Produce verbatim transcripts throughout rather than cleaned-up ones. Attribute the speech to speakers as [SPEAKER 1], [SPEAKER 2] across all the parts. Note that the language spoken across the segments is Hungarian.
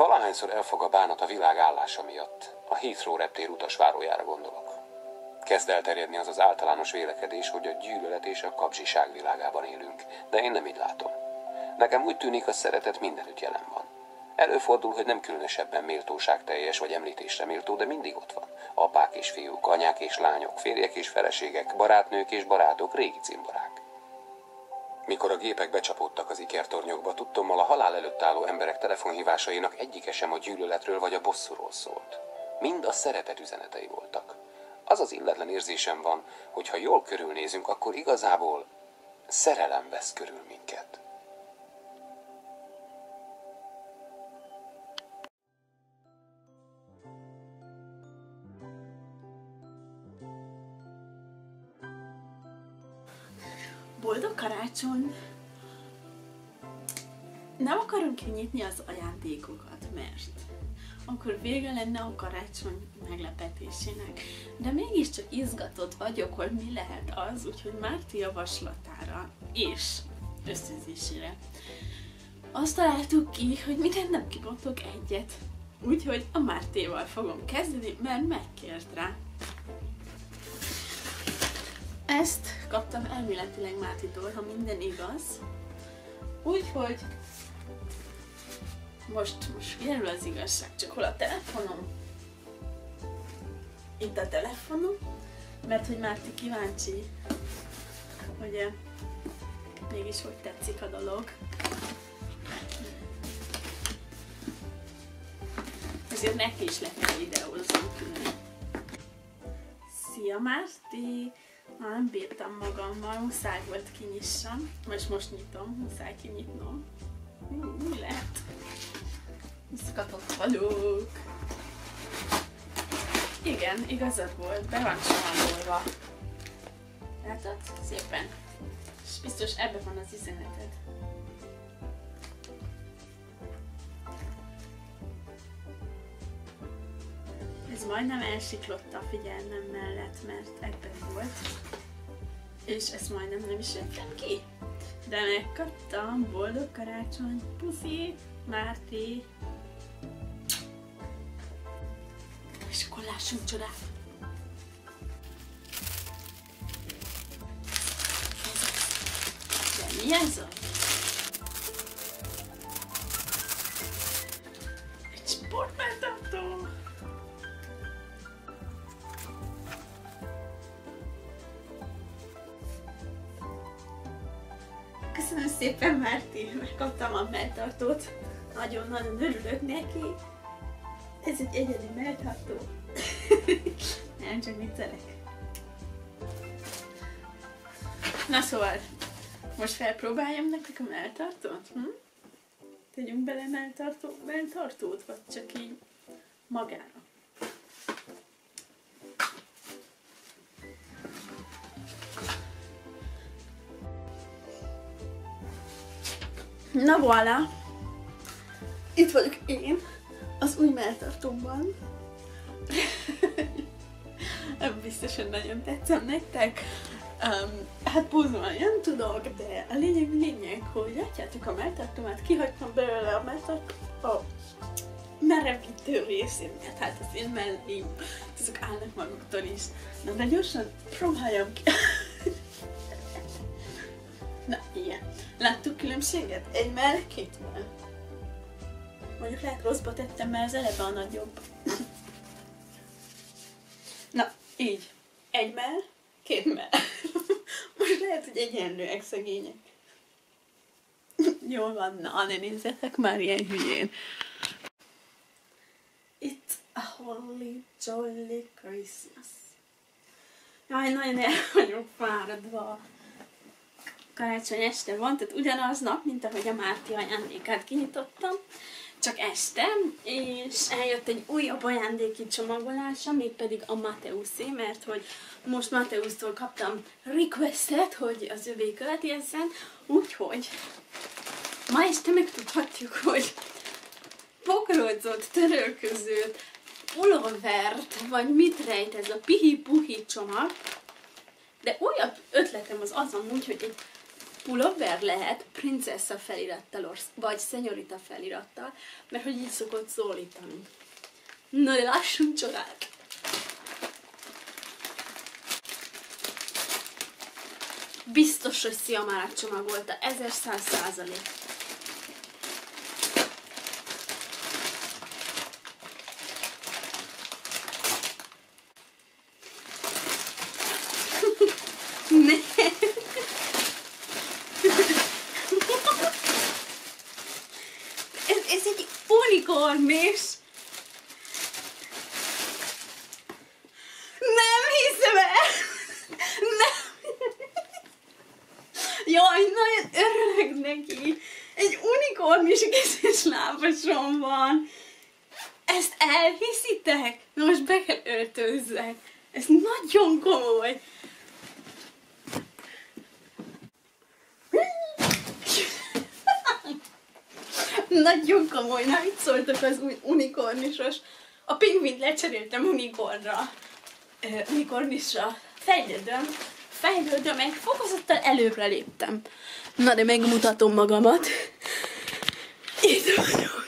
[SPEAKER 1] Valahányszor elfog a bánat a világ állása miatt, a Heathrow reptér utasvárójára gondolok. Kezd elterjedni az az általános vélekedés, hogy a gyűlölet és a kapzsiság világában élünk, de én nem így látom. Nekem úgy tűnik, a szeretet mindenütt jelen van. Előfordul, hogy nem különösebben méltóságteljes vagy említésre méltó, de mindig ott van. Apák és fiúk, anyák és lányok, férjek és feleségek, barátnők és barátok, régi cimborák. Mikor a gépek becsapódtak az ikertornyokba, tudtommal a halál előtt álló emberek telefonhívásainak egyike sem a gyűlöletről vagy a bosszúról szólt. Mind a szeretet üzenetei voltak. Az az illetlen érzésem van, hogy ha jól körülnézünk, akkor igazából szerelem vesz körül minket.
[SPEAKER 2] Boldog karácsony! Nem akarom kinyitni az ajándékokat, mert akkor vége lenne a karácsony meglepetésének. De mégiscsak izgatott vagyok, hogy mi lehet az, úgyhogy Márti javaslatára és ösztönzésére azt találtuk ki, hogy minden nap kibontok egyet. Úgyhogy a Mártéval fogom kezdeni, mert megkért rá. Ezt kaptam elméletileg Mártitól, ha minden igaz. Úgyhogy most, most kiderül az igazság, csak hol a telefonom? Itt a telefonom, mert hogy Márti kíváncsi, hogy mégis hogy tetszik a dolog. Ezért neki is le kell videóznom külön. Szia Márti! Ha nem bírtam magammal, muszáj volt kinyissam, most most nyitom, muszáj kinyitnom. Hú, mi lehet? Izgatott vagyok. Igen, igazad volt, be van csalódva. Látod? Szépen. És biztos ebben van az üzeneted. Ez majdnem elsiklott a figyelmem mellett, mert ebben volt. És ezt majdnem nem is vettem ki. De megkaptam, boldog karácsony, puszi, Márti. És akkor lássunk csodát. De mi ez az? Egy sportbeltartó. Köszönöm szépen, Márti, megkaptam a melltartót. Nagyon-nagyon örülök neki. Ez egy egyedi melltartó. Nem, csak viccelek. Na szóval, most felpróbáljam nektek a melltartót? Hm? Tegyünk bele melltartó, melltartót, vagy csak így magára? Na voilà! Itt vagyok én, az új melltartómban. Biztosan nagyon tetszem nektek. Um, hát búzolni nem tudok, de a lényeg lényeg, hogy látjátok a melltartómat, kihagytam belőle a melltartó a merevítő részémet, hát az én mellém, azok állnak maguktól is. Na de gyorsan próbáljam ki. Na ilyen. Láttuk különbséget? Egy mell, két mell. Mondjuk lehet rosszba tettem, mert az eleve a nagyobb. Na, így. Egy mell, két mell. Most lehet, hogy egyenlőek szegények. Jól van, na, ne nézzetek már ilyen hülyén. It's a holy jolly Christmas. Jaj, nagyon el vagyok fáradva. Karácsony este van, tehát ugyanaz nap, mint ahogy a Márti ajándékát kinyitottam, csak este, és eljött egy újabb ajándéki csomagolás, mégpedig a Mateuszé, mert hogy most Mateusztól kaptam requestet, hogy az övé következzen, úgyhogy ma este megtudhatjuk, hogy pokrócot, törölközőt, pulóvert, vagy mit rejt ez a pihi-puhi csomag, de újabb ötletem az az amúgy, hogy egy pulóver lehet princessa felirattal, vagy szenyorita felirattal, mert hogy így szokott szólítani. Na de lássunk csodát! Biztos, hogy Sziamárát csomagolta, ezerszáz százalék. Ne! ez, ez egy unikornis! Nem hiszem el! Nem! Jaj, nagyon örülök neki! Egy unikornis kezes lábasom van! Ezt elhiszitek? Na most be kell öltözzek! Ez nagyon komoly! Nagyon komoly, na itt szóltak az új unikornisos. A pingvint lecseréltem unikornra. Uh, unikornisra. Fejlődöm. Fejlődöm, egy fokozattal előbbre léptem. Na de megmutatom magamat. Itt vagyok.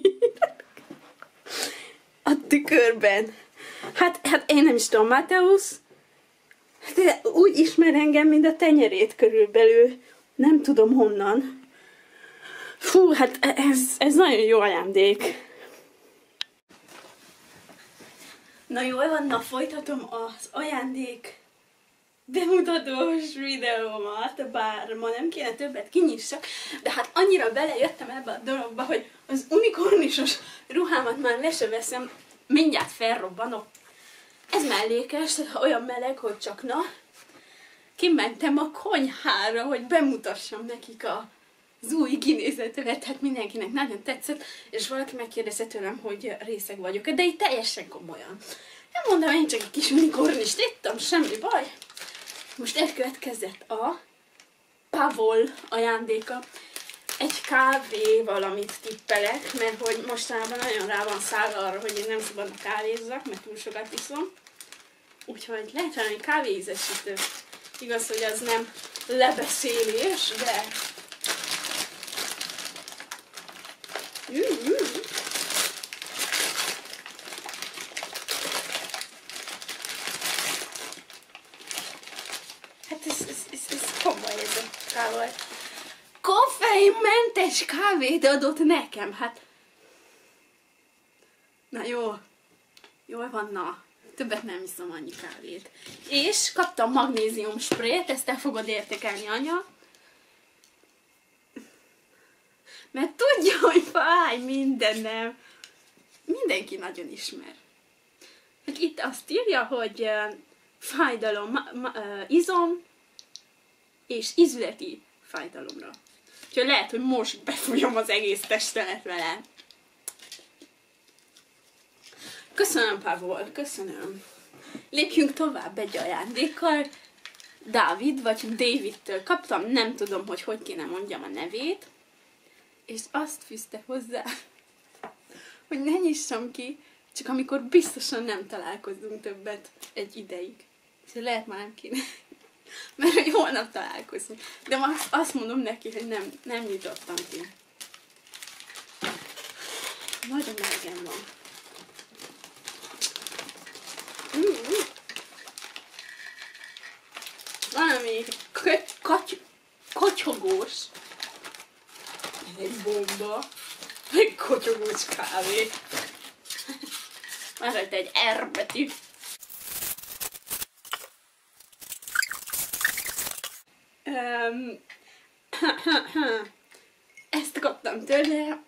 [SPEAKER 2] A tükörben. Hát, hát én nem is tudom, Mateusz. De úgy ismer engem, mint a tenyerét körülbelül. Nem tudom honnan. Fú, hát ez, ez nagyon jó ajándék. Na jól van, na folytatom az ajándék bemutatós videómat, bár ma nem kéne többet kinyissak, de hát annyira belejöttem ebbe a dologba, hogy az unikornisos ruhámat már le se veszem, mindjárt felrobbanok. Ez mellékes, tehát olyan meleg, hogy csak na. Kimentem a konyhára, hogy bemutassam nekik a az új kinézetemet, hát mindenkinek nagyon tetszett, és valaki megkérdezte tőlem, hogy részeg vagyok, de így teljesen komolyan. Nem mondom, én csak egy kis unikornist ittam, semmi baj. Most elkövetkezett a Pavol ajándéka. Egy kávé valamit tippelek, mert hogy mostanában nagyon rá van szállva arra, hogy én nem szabadna kávézzak, mert túl sokat iszom. Úgyhogy lehet valami kávéízesítő. Igaz, hogy az nem lebeszélés, de Mm-hmm. Hát ez, ez, ez, ez komoly ez a kávé. Koffeinmentes kávét adott nekem, hát. Na jó. Jól van, na. Többet nem iszom annyi kávét. És kaptam magnézium sprayt, ezt el fogod értékelni, anya. Mert tudja, hogy fáj mindennem. Mindenki nagyon ismer. Hát itt azt írja, hogy uh, fájdalom, ma, ma, uh, izom és ízületi fájdalomra. Úgyhogy lehet, hogy most befújom az egész testemet vele. Köszönöm, Pavol, köszönöm. Lépjünk tovább egy ajándékkal. Dávid, vagy Davidtől kaptam, nem tudom, hogy hogy kéne mondjam a nevét. És azt fűzte hozzá, hogy ne nyissam ki, csak amikor biztosan nem találkozunk többet egy ideig. És lehet már nem kéne, mert hogy holnap találkozunk. De azt, azt mondom neki, hogy nem, nem nyitottam ki. Nagyon melegen van. Mm-hmm. Valami kotyogós. Ez egy bomba. Egy kotyogós kávé. Van rajta egy R betű. Um, ezt kaptam tőle.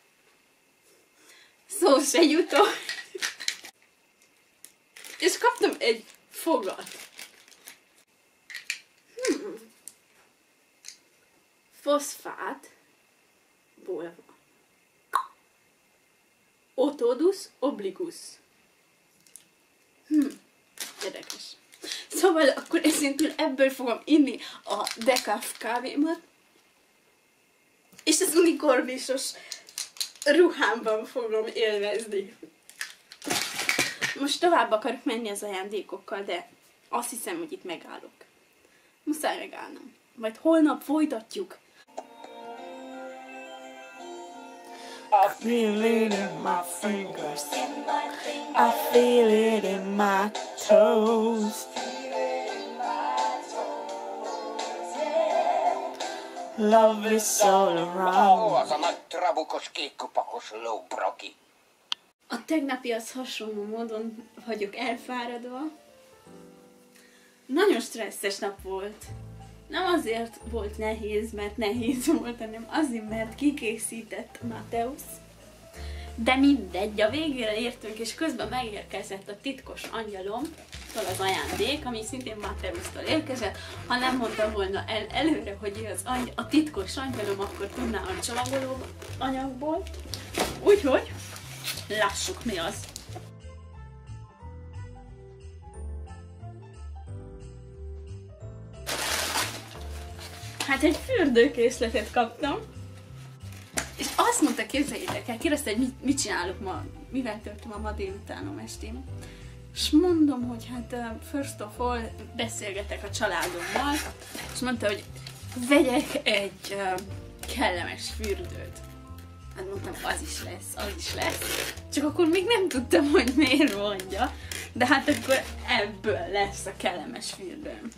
[SPEAKER 2] Szó se jutott. És kaptam egy fogat. Hmm. Foszfát. Ból van. Otodus obligus. Hm, érdekes. Szóval akkor ezentúl ebből fogom inni a decaf kávémat, és az unikornisos ruhámban fogom élvezni. Most tovább akarok menni az ajándékokkal, de azt hiszem, hogy itt megállok. Muszáj megállnom. Majd holnap folytatjuk.
[SPEAKER 3] I feel it in my fingers, I feel it in my toes. Love is all around.
[SPEAKER 4] Ó, az a nagy trabukos, kékkupakos lóbroki.
[SPEAKER 2] A tegnapi az hasonló módon vagyok elfáradva. Nagyon stresszes nap volt. Nem azért volt nehéz, mert nehéz volt, hanem azért, mert kikészített Mateusz. De mindegy, a végére értünk, és közben megérkezett a titkos angyalomtól az ajándék, ami szintén Mateusztól érkezett. Ha nem mondta volna el előre, hogy ő az angy- a titkos angyalom, akkor tudná a csomagoló anyagból. Úgyhogy lássuk, mi az. Hát egy fürdőkészletet kaptam, és azt mondta, képzeljétek el, kérdezte, hogy mit, mit csinálok ma, mivel töltöm a ma délutánom estén. És mondom, hogy hát uh, first of all beszélgetek a családommal, és mondta, hogy vegyek egy uh, kellemes fürdőt. Hát mondtam, az is lesz, az is lesz. Csak akkor még nem tudtam, hogy miért mondja, de hát akkor ebből lesz a kellemes fürdőm.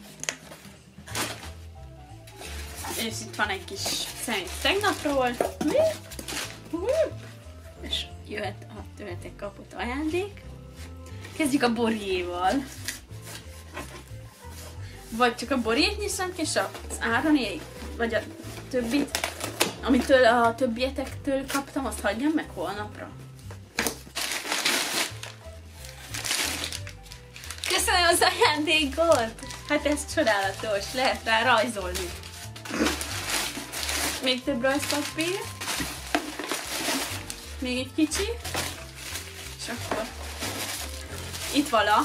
[SPEAKER 2] És itt van egy kis szemét tegnapról. És jöhet a tőletek kapott ajándék. Kezdjük a borjéval. Vagy csak a borjét nyiszem, és az áronéig, vagy a többit, amitől a többietektől kaptam, azt hagyjam meg holnapra. Köszönöm az ajándékot! Hát ez csodálatos, lehet rá rajzolni. Még több rajzpapír. Még egy kicsi. És akkor itt vala.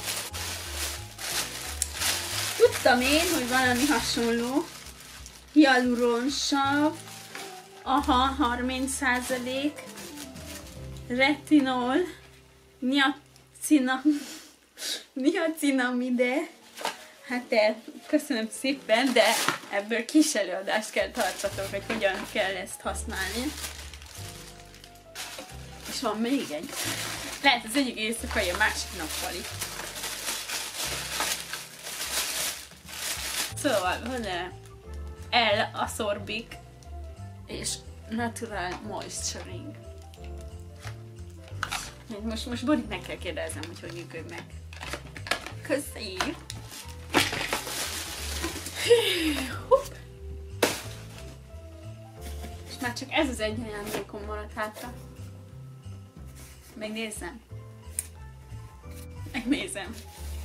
[SPEAKER 2] Tudtam én, hogy valami hasonló. Hyaluronsav. Aha, harminc százalék. Retinol. Niacina, niacinamide. Hát el, köszönöm szépen, de ebből kis előadást kell tartsatok, hogy hogyan kell ezt használni. És van még egy. Lehet az egyik éjszakai, a másik nappali. Szóval van L-Ascorbic és Natural Moisturing. Most, most Borit meg kell kérdeznem, hogy hogy működnek. Köszönjük! Hopp. És már csak ez az egy ajándékom maradt hátra. Megnézem. Megnézem.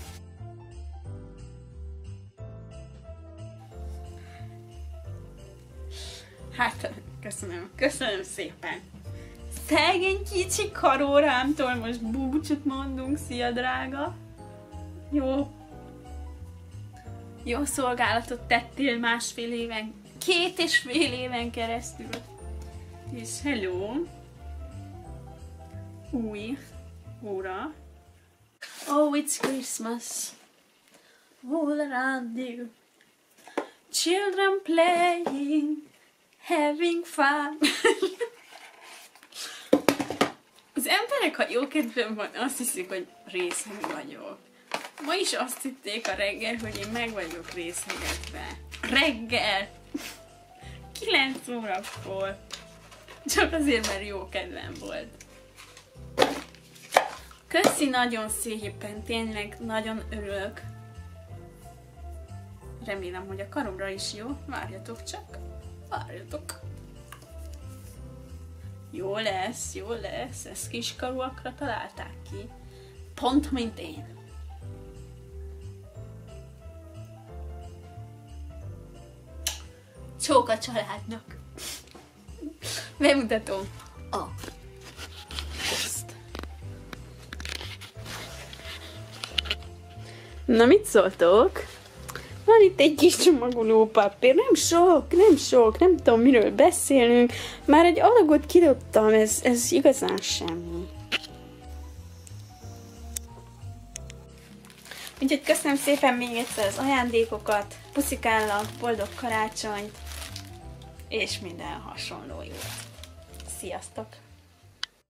[SPEAKER 2] Hát, köszönöm. Köszönöm szépen. Szegény kicsi karórámtól most búcsút mondunk. Szia, drága. Jó. Jó szolgálatot tettél másfél éven, két és fél éven keresztül. És hello! Új óra. Oh, it's Christmas. All around you. Children playing, having fun. Az emberek, ha jó kedvem van, azt hiszik, hogy részeg vagyok. Ma is azt hitték a reggel, hogy én meg vagyok részegetve. Reggel! kilenc órakor. Csak azért, mert jó kedvem volt. Köszi nagyon szépen, tényleg nagyon örülök. Remélem, hogy a karomra is jó. Várjatok csak. Várjatok. Jó lesz, jó lesz. Ezt kiskarúakra találták ki. Pont, mint én. Csók a családnak. Bemutatom a poszt. Na, mit szóltok? Van itt egy kis csomagoló papír, nem sok, nem sok, nem tudom, miről beszélünk. Már egy alagot kidobtam, ez, ez igazán semmi. Úgyhogy köszönöm szépen még egyszer az ajándékokat. puszikállak, boldog karácsonyt, és minden hasonló jót. Sziasztok!